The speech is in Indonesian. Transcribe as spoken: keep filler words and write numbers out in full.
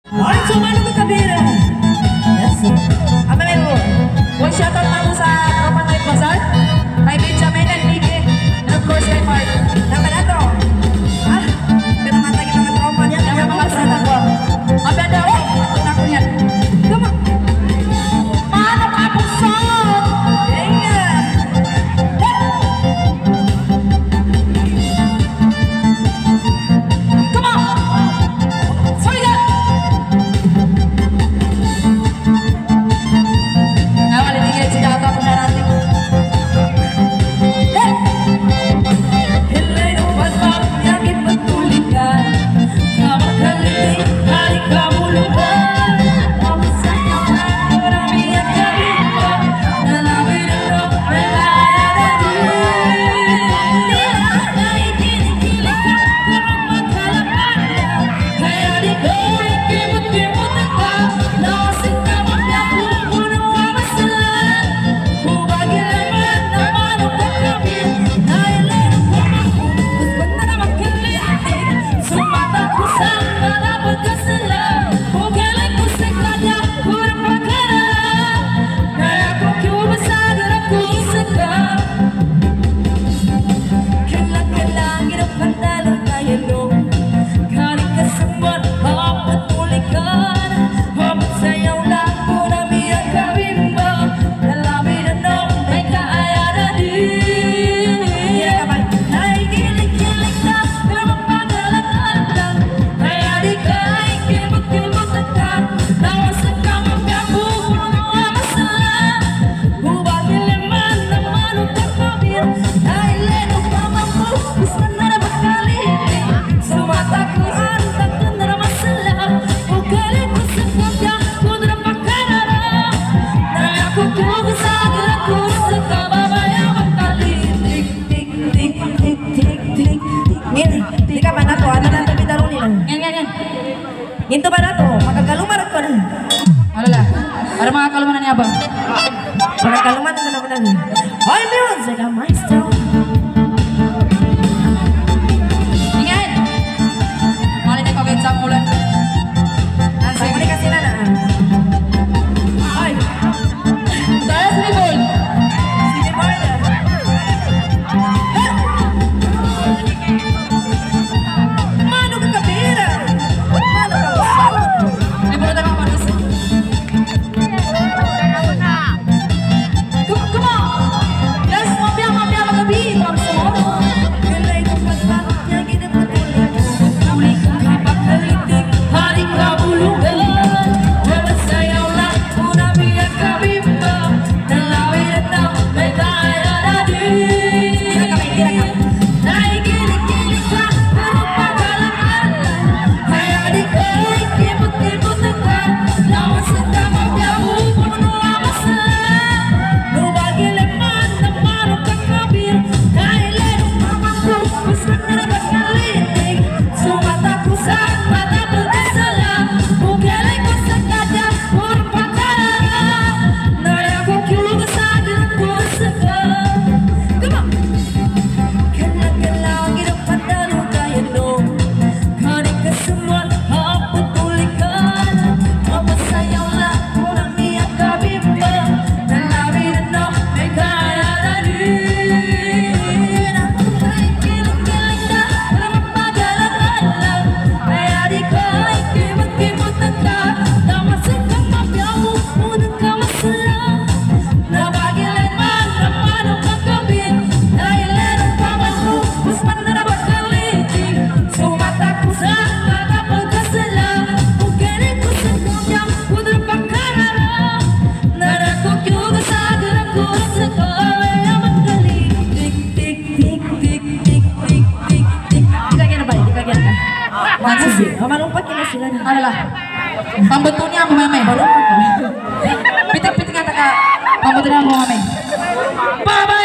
Ay, sumano ka kabira. Yes. Apa meron? One shoutout naman sa Roman Life Bazaar. Kay Benjamin and Miki. And of course kay Mark. Naman na to. Ah, pinamata yung mga tropa niya. Kaya mga sana ko. Apa daw? Ito na ko yan. Come on. Paano ka po song? Yeah. Come on. Sorry ka. Ginto ba na to? Magkakaluman ko na. Alala, para mga kalumanan niya ba? Magkakaluman ko na ko na. Hoy, music, ang maestro. Ingin! Mali na kagad sa mulan. Nasa muli kasi na na. Hoy! Tayo si Nicole! Si Nicole na. Mano ka kabira? Mano ka usap? Libutan ako manas. Come on! Yes, mapya, mapya, magabi. Vamos mo. Galay ko pagpapag niya, ginapatuloy. Uli ka, kapakalitik, hari ka bulugan. Wala sayaw lang, una biyak kami ba? Nalawin at na, may kaya na din. Naikilig-kilig ka, pero pagkalaman. Kaya di ka, ikimot-kimot na ka. Lawasan ka, mapya, pupuno ang masala. Lubagin naman na parang kakabir. Dahil lerong mamako, gusto na na magkalitig. Sumata ko sa mata pagkasala. Bugalay ko sa kanya, puro pagkala. Naya ko kyuga sa akin ang pusa ka. Come on! Kailang-kailangan ang pandalo kaya no. Kanin ka semua, haputulikan. Mapasayaw lang, unang niyak kabimba. Nalabi na no, may kaya na rin. Ang kilig-kilig na, walang mapagalaman lang. Kaya di ka ay kimot-kimotan ka. Namasin kang mapyaw, unang ka masala. Nabagilan man, napano kang gabi. Dahil lerong paman mo, usman na nabagkalitig. Sumata ko sa mata pagkasala. Bukirin ko sa kanyang kudang pagkarara. Narakok yung asagan ako sa kaya magkalitig. Tik, tik, tik, tik, tik, tik, tik. Di ka gana ba? Di ka gana ka? Manusi. Malumpat kina sila na. Alala, pambantu niya mo mamay. Malumpat ka. Pitik-pitik kata ka, pambantu niya mo mamay. Baba!